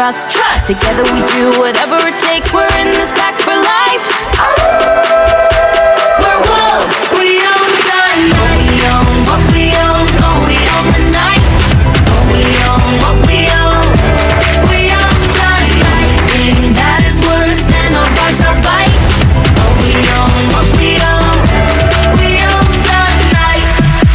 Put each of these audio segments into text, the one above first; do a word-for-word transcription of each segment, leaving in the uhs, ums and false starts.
trust. Trust. Together we do whatever it takes. We're in this pack for life. We're wolves. We own the night. We own what we own. Oh, we own the night. Oh, we own what we own. We own the night. Nothing that is worse than our barks, our bite. Oh, we own what we own. We own the night.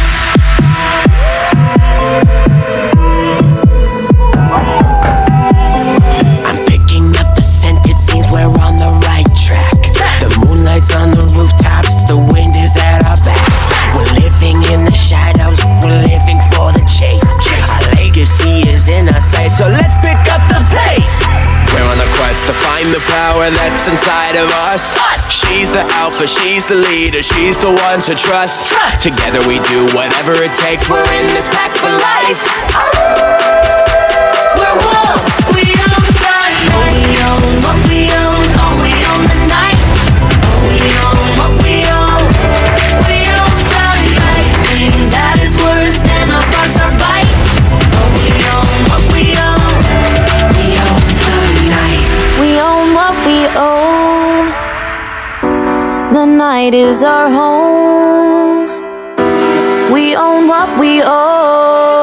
I'm picking up the scent, it seems we're on the right track. The moonlight's on the rooftops, the wind is at our backs. We're living in the shadows, we're living for the chase. Our legacy is in our sight, so let's pick up the pace. We're on a quest to find the power that's inside of us. She's the alpha, she's the leader, she's the one to trust. Trust. Together we do whatever it takes. We're in this pack for life. We're wolves. We own the night. Oh, we own what we own. Oh, we own the night. Oh, we own what we own. We own the night. Thing that is worse than our barks, our bite. Oh, we own what we own. We own the night. We own what we own. The night is our home. We own what we own.